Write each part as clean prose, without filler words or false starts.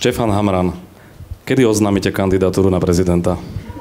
Štefan Hamran, kedy oznámite kandidatúru na prezidenta?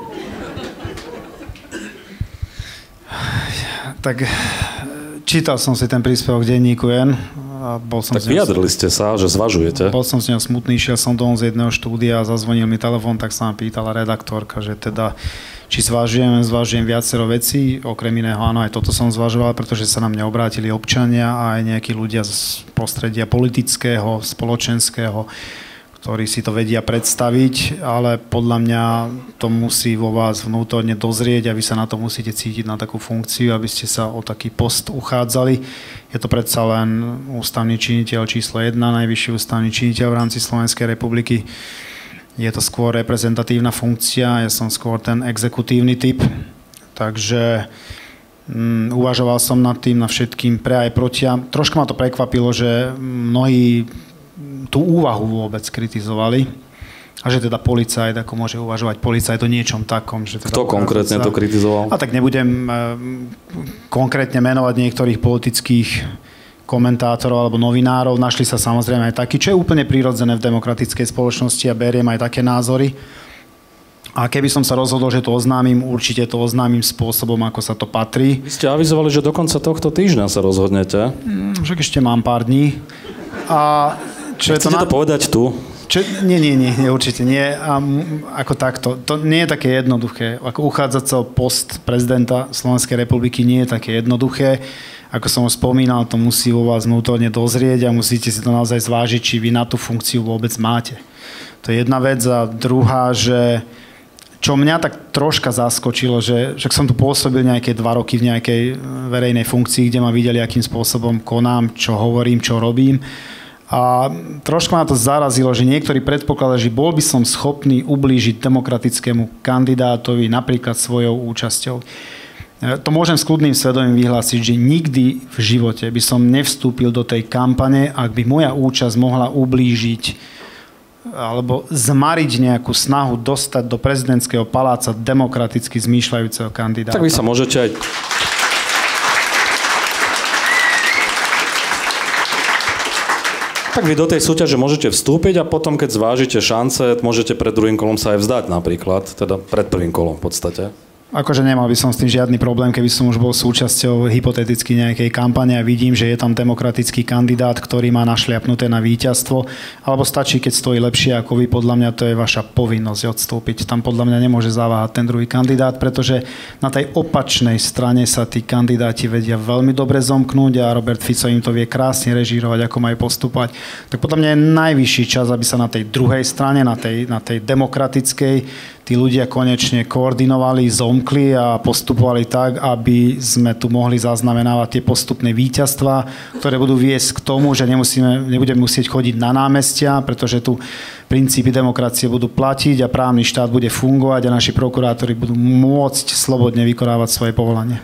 Tak čítal som si ten príspevok denníku N. A tak vyjadrili ste sa, že zvažujete. Bol som s ňou smutný, šiel som domov z jedného štúdia a zazvonil mi telefón, tak sa ma pýtala redaktorka, že teda či zvažujem viacero vecí, okrem iného áno, aj toto som zvažoval, pretože sa na mňa obrátili občania a aj nejakí ľudia z prostredia politického, spoločenského, ktorí si to vedia predstaviť, ale podľa mňa to musí vo vás vnútorne dozrieť a vy sa na to musíte cítiť na takú funkciu, aby ste sa o taký post uchádzali. Je to predsa len ústavný činiteľ číslo 1, najvyšší ústavný činiteľ v rámci Slovenskej republiky. Je to skôr reprezentatívna funkcia, ja som skôr ten exekutívny typ, takže uvažoval som nad tým, na všetkým pre aj proti. Trošku ma to prekvapilo, že mnohí tú úvahu vôbec kritizovali a že teda policajt, ako môže uvažovať policajt o niečom takom. Že teda kto konkrétne to kritizoval? A tak nebudem konkrétne menovať niektorých politických komentátorov alebo novinárov. Našli sa samozrejme aj takí, čo je úplne prirodzené v demokratickej spoločnosti a beriem aj také názory. A keby som sa rozhodol, že to oznámim, určite to oznámim spôsobom, ako sa to patrí. Vy ste avizovali, že do konca tohto týždňa sa rozhodnete. Však ešte mám pár dní. A čo chcete to povedať tu? Nie, určite nie. Ako takto. To nie je také jednoduché. Ako uchádzať sa o post prezidenta Slovenskej republiky nie je také jednoduché. Ako som už spomínal, to musí vo vás vnútorne dozrieť a musíte si to naozaj zvážiť, či vy na tú funkciu vôbec máte. To je jedna vec. A druhá, že čo mňa tak troška zaskočilo, že však som tu pôsobil nejaké 2 roky v nejakej verejnej funkcii, kde ma videli, akým spôsobom konám, čo hovorím, čo robím. A trošku ma to zarazilo, že niektorí predpokladajú, že bol by som schopný ublížiť demokratickému kandidátovi napríklad svojou účasťou. To môžem s kľudným svedomím vyhlásiť, že nikdy v živote by som nevstúpil do tej kampane, ak by moja účasť mohla ublížiť alebo zmariť nejakú snahu dostať do prezidentského paláca demokraticky zmýšľajúceho kandidáta. Tak vy sa môžete aj... Tak vy do tej súťaže môžete vstúpiť a potom, keď zvážite šance, môžete pred druhým kolom sa aj vzdať napríklad, teda pred prvým kolom v podstate. Akože nemal by som s tým žiadny problém, keby som už bol súčasťou hypoteticky nejakej kampane a vidím, že je tam demokratický kandidát, ktorý má našliapnuté na víťazstvo, alebo stačí, keď stojí lepšie ako vy, podľa mňa to je vaša povinnosť odstúpiť. Tam podľa mňa nemôže zaváhať ten druhý kandidát, pretože na tej opačnej strane sa tí kandidáti vedia veľmi dobre zomknúť a Robert Fico im to vie krásne režírovať, ako majú postupovať. Tak podľa mňa je najvyšší čas, aby sa na tej druhej strane, na tej demokratickej, tí ľudia konečne koordinovali, zomkli a postupovali tak, aby sme tu mohli zaznamenávať tie postupné víťazstvá, ktoré budú viesť k tomu, že nebudeme musieť chodiť na námestia, pretože tu princípy demokracie budú platiť a právny štát bude fungovať a naši prokurátori budú môcť slobodne vykonávať svoje povolanie.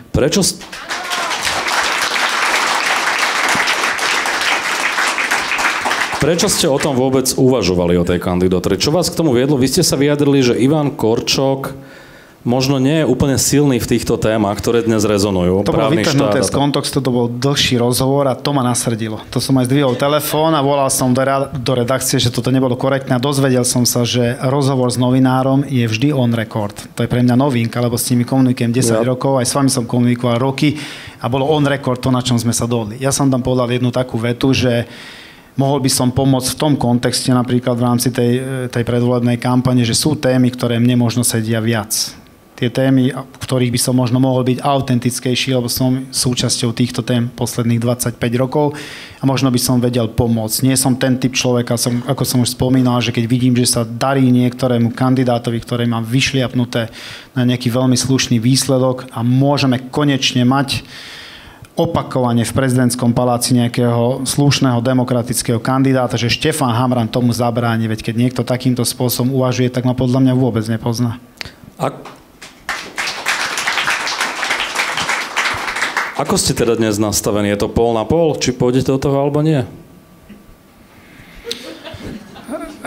Prečo ste o tom vôbec uvažovali, o tej kandidatúre? Čo vás k tomu viedlo? Vy ste sa vyjadrili, že Ivan Korčok možno nie je úplne silný v týchto témach, ktoré dnes rezonujú. To bolo vytrhnuté z kontextu, to bol dlhší rozhovor a to ma nasrdilo. To som aj zdvihol telefón a volal som do redakcie, že toto nebolo korektné a dozvedel som sa, že rozhovor s novinárom je vždy on record. To je pre mňa novinka, lebo s nimi komunikujem 10 rokov, aj s vami som komunikoval roky a bolo on record to, na čom sme sa dohodli. Ja som tam povedal jednu takú vetu, že mohol by som pomôcť v tom kontexte, napríklad v rámci tej predvolebnej kampane, že sú témy, ktoré mne možno sedia viac. Tie témy, v ktorých by som možno mohol byť autentickejší, lebo som súčasťou týchto tém posledných 25 rokov a možno by som vedel pomôcť. Nie som ten typ človeka, ako som už spomínal, že keď vidím, že sa darí niektorému kandidátovi, ktorý má vyšliapnuté na nejaký veľmi slušný výsledok a môžeme konečne mať opakovane v prezidentskom paláci nejakého slušného demokratického kandidáta, že Štefan Hamran tomu zabráni, veď keď niekto takýmto spôsobom uvažuje, tak ma podľa mňa vôbec nepozná. Ako ste teda dnes nastavení? Je to pol na pol? Či pôjdete do toho, alebo nie?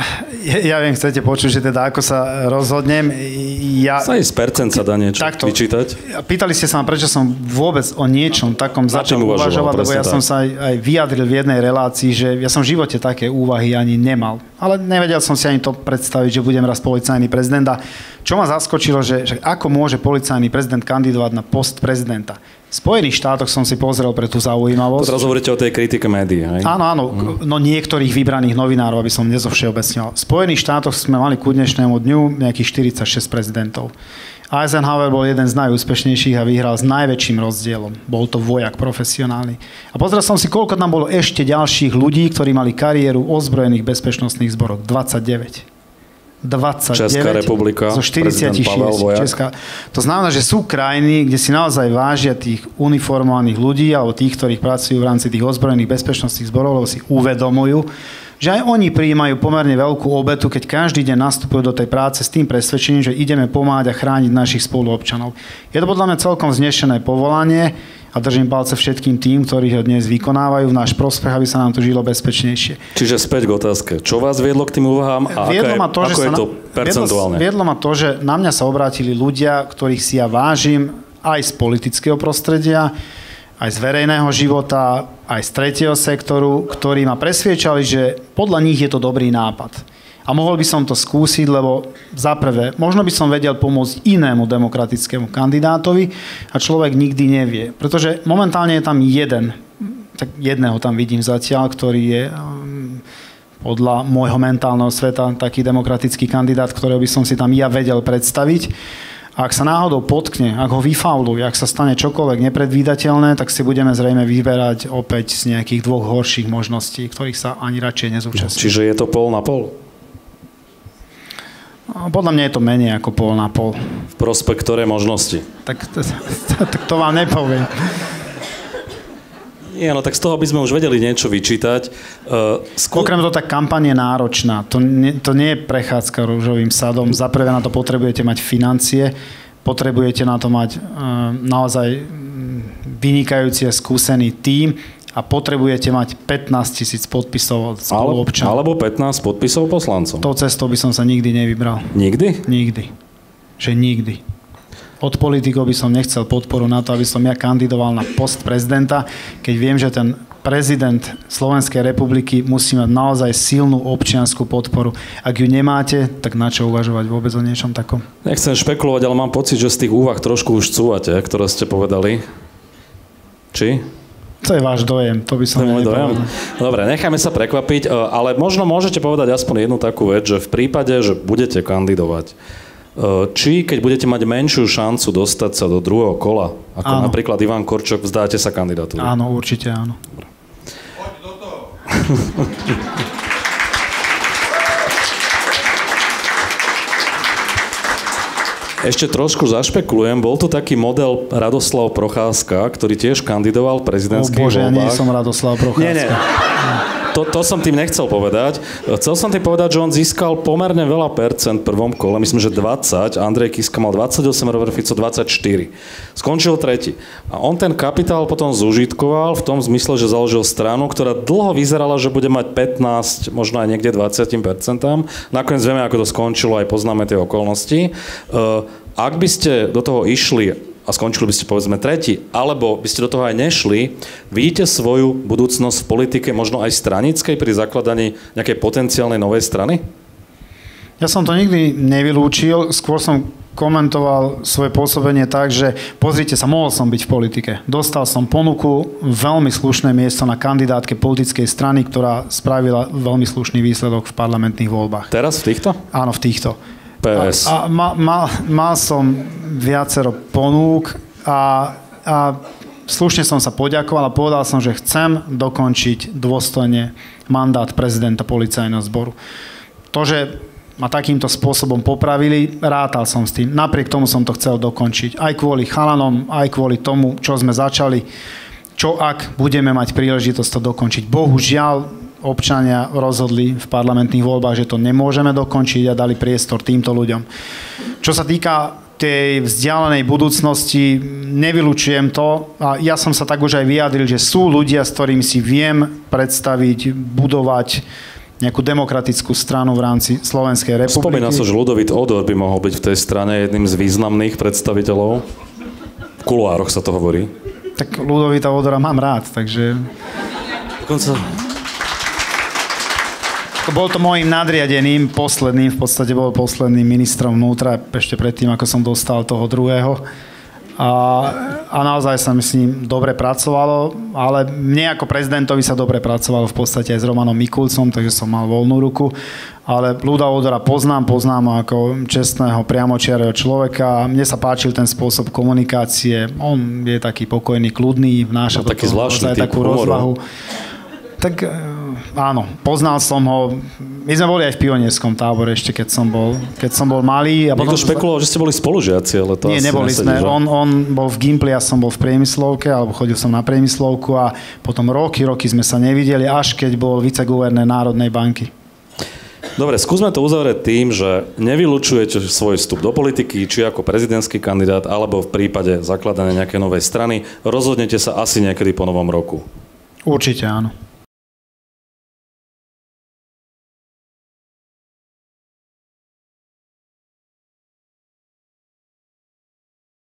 Ja viem, chcete počuť, že teda ako sa rozhodnem. Sa z percent sa dá niečo vyčítať. Pýtali ste sa ma, prečo som vôbec o niečom takom začal uvažovať, lebo ja som sa aj vyjadril v jednej relácii, že ja som v živote také úvahy ani nemal. Ale nevedel som si ani to predstaviť, že budem raz policajný prezident. A čo ma zaskočilo, že ako môže policajný prezident kandidovať na post prezidenta? V Spojených štátoch som si pozrel pre tú zaujímavosť. Teraz hovoríte o tej kritike médií, hej? Áno, no niektorých vybraných novinárov, aby som nezovšeobecnil. V Spojených štátoch sme mali ku dnešnému dňu nejakých 46 prezidentov. Eisenhower bol jeden z najúspešnejších a vyhral s najväčším rozdielom. Bol to vojak profesionálny. A pozrel som si, koľko tam bolo ešte ďalších ľudí, ktorí mali kariéru v ozbrojených bezpečnostných zboroch. 29. Česká republika, zo 46. Česká. To znamená, že sú krajiny, kde si naozaj vážia tých uniformovaných ľudí alebo tých, ktorí pracujú v rámci tých ozbrojených bezpečnostných zborov, lebo si uvedomujú, že aj oni prijímajú pomerne veľkú obetu, keď každý deň nastupujú do tej práce s tým presvedčením, že ideme pomáhať a chrániť našich spoluobčanov. Je to podľa mňa celkom vznešené povolanie a držím palce všetkým tým, ktorí ho dnes vykonávajú v náš prospech, aby sa nám tu žilo bezpečnejšie. Čiže späť k otázke. Čo vás viedlo k tým úvahám a ako je to percentuálne? Viedlo ma to, že na mňa sa obrátili ľudia, ktorých si ja vážim aj z politického prostredia, aj z verejného života, aj z tretieho sektoru, ktorí ma presviečali, že podľa nich je to dobrý nápad. A mohol by som to skúsiť, lebo za prvé, možno by som vedel pomôcť inému demokratickému kandidátovi a človek nikdy nevie. Pretože momentálne je tam jedného tam vidím zatiaľ, ktorý je podľa môjho mentálneho sveta taký demokratický kandidát, ktorého by som si tam ja vedel predstaviť. A ak sa náhodou potkne, ak ho vyfauluje, ak sa stane čokoľvek nepredvídateľné, tak si budeme zrejme vyberať opäť z nejakých dvoch horších možností, ktorých sa ani radšej nezúčastní. Čiže je to pol na pol? Podľa mňa je to menej ako pol na pol. V prospech ktorej možnosti? Tak to vám nepoviem. Nie, no tak z toho by sme už vedeli niečo vyčítať. Okrem toho, tá kampaň je náročná. To nie je prechádzka rúžovým sadom. Za prvé na to potrebujete mať financie, potrebujete na to mať naozaj vynikajúci a skúsený tím a potrebujete mať 15 000 podpisov od spoluobčanov. Alebo 15 podpisov poslancov. Tou cestou by som sa nikdy nevybral. Nikdy? Nikdy. Že nikdy. Od politikov by som nechcel podporu na to, aby som ja kandidoval na post prezidenta, keď viem, že ten prezident Slovenskej republiky musí mať naozaj silnú občiansku podporu. Ak ju nemáte, tak na čo uvažovať vôbec o niečom takom? Nechcem špekulovať, ale mám pocit, že z tých úvah trošku už cúvate, ktoré ste povedali. Či? To je váš dojem, to by som nepovedal. Dobre, necháme sa prekvapiť, ale možno môžete povedať aspoň jednu takú vec, že v prípade, že budete kandidovať, či keď budete mať menšiu šancu dostať sa do druhého kola, ako áno. Napríklad Ivan Korčok, vzdáte sa kandidatúry? Áno, určite áno. Dobre. Poď do toho. Ešte trošku zašpekulujem, bol to taký model Radoslav Procházka, ktorý tiež kandidoval v prezidentských voľbách. Ja nie som Radoslav Procházka. Nie. To som tým nechcel povedať. Chcel som tým povedať, že on získal pomerne veľa percent v prvom kole, myslím, že 20, Andrej Kiska mal 28, Robert Fico 24. Skončil tretí. A on ten kapitál potom zužitkoval v tom zmysle, že založil stranu, ktorá dlho vyzerala, že bude mať 15, možno aj niekde 20%. Nakoniec vieme, ako to skončilo, aj poznáme tie okolnosti. Ak by ste do toho išli a skončili by ste povedzme tretí, alebo by ste do toho aj nešli, vidíte svoju budúcnosť v politike možno aj stranickej pri zakladaní nejakej potenciálnej novej strany? Ja som to nikdy nevylúčil, skôr som komentoval svoje pôsobenie tak, že pozrite sa, mohol som byť v politike. Dostal som ponuku, veľmi slušné miesto na kandidátke politickej strany, ktorá spravila veľmi slušný výsledok v parlamentných voľbách. Teraz v týchto? Áno, v týchto. PS. A mal som viacero ponúk a slušne som sa poďakoval a povedal som, že chcem dokončiť dôstojne mandát prezidenta policajného zboru. To, že ma takýmto spôsobom popravili, rátal som s tým. Napriek tomu som to chcel dokončiť. Aj kvôli chalanom, aj kvôli tomu, čo sme začali. Čo ak budeme mať príležitosť to dokončiť? Bohužiaľ, občania rozhodli v parlamentných voľbách, že to nemôžeme dokončiť a dali priestor týmto ľuďom. Čo sa týka tej vzdialenej budúcnosti, nevylučujem to a ja som sa tak už aj vyjadril, že sú ľudia, s ktorými si viem predstaviť, budovať nejakú demokratickú stranu v rámci Slovenskej republiky. Spomína sa, že Ľudovít Odor by mohol byť v tej strane jedným z významných predstaviteľov. V kuloároch sa to hovorí. Tak Ľudovíta Odora mám rád, takže... Dokonca... Bol to môjim nadriadeným, posledným, v podstate bol posledným ministrom vnútra, ešte predtým, ako som dostal toho druhého. A naozaj sa mi s ním dobre pracovalo, ale mne ako prezidentovi sa dobre pracovalo v podstate aj s Romanom Mikulcom, takže som mal voľnú ruku. Ale Ľuda Odora poznám ako čestného, priamočiareho človeka. Mne sa páčil ten spôsob komunikácie. On je taký pokojný, kľudný, vnáša taký zvláštny typ takú humoru. rozvahu. Tak áno, poznal som ho. My sme boli aj v pionierskom tábore ešte, keď som bol malý. A niekto špekuloval, že ste boli spolužiaci, ale to nie, asi neboli nesedí, sme. že? On bol v Gimply, ja som bol v priemyslovke, alebo chodil som na priemyslovku a potom roky sme sa nevideli, až keď bol viceguvernér Národnej banky. Dobre, skúsme to uzavrieť tým, že nevylučujete svoj vstup do politiky, či ako prezidentský kandidát, alebo v prípade zakladania nejakej novej strany. Rozhodnete sa asi niekedy po novom roku. Určite áno.